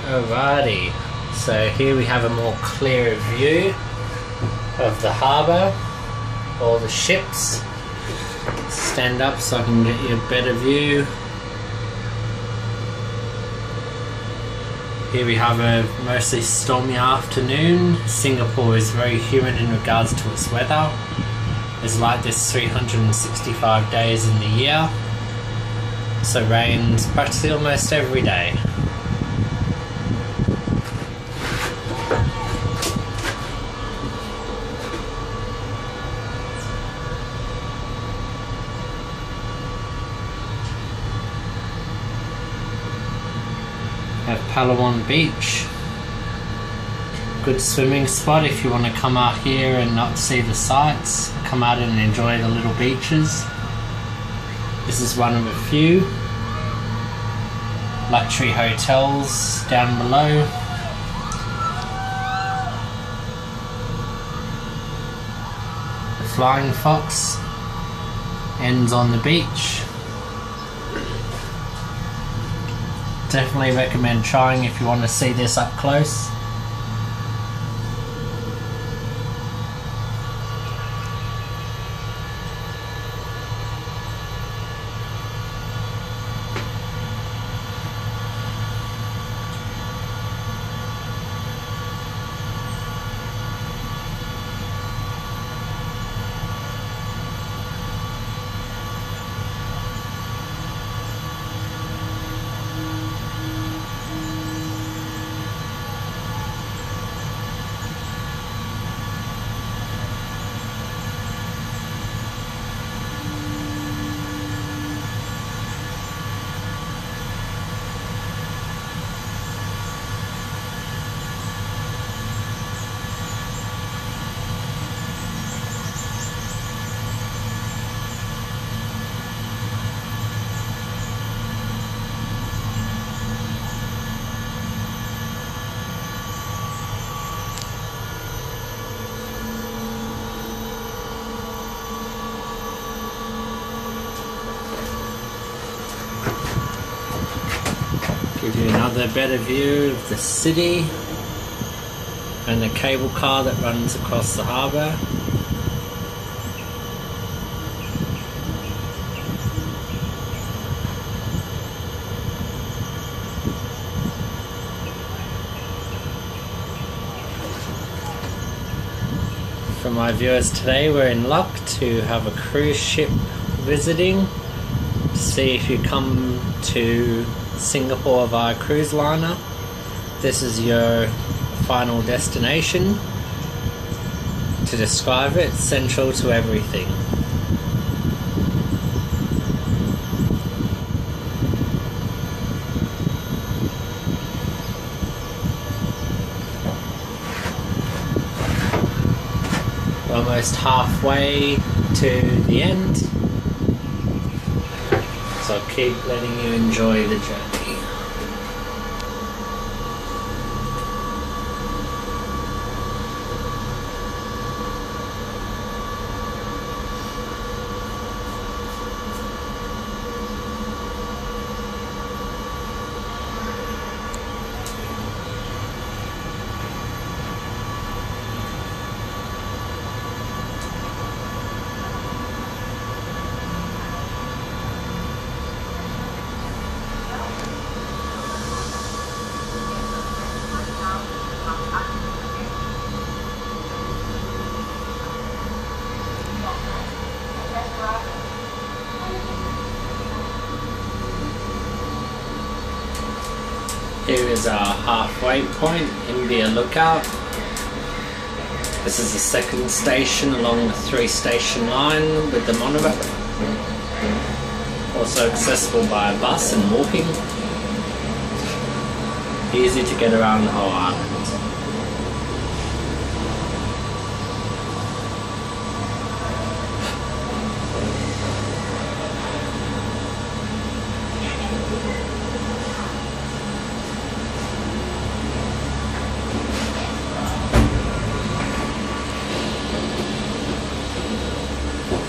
Alrighty, so here we have a more clear view of the harbour, all the ships. Stand up so I can get you a better view. Here we have a mostly stormy afternoon. Singapore is very humid in regards to its weather. It's like this 365 days in the year, so rains practically almost every day. Have Palawan Beach. Good swimming spot if you want to come out here and not see the sights. Come out and enjoy the little beaches. This is one of a few luxury hotels down below. The Flying Fox ends on the beach. Definitely recommend trying if you want to see this up close. Give you another better view of the city and the cable car that runs across the harbour. For my viewers today, we're in luck to have a cruise ship visiting. See if you come to Singapore via cruise liner, this is your final destination. To describe it, central to everything. We're almost halfway to the end, so I'll keep letting you enjoy the journey. Here is our halfway point, Imbiah Lookout. This is the second station along the 3-station line with the monorail. Also accessible by a bus and walking. Easy to get around the whole island.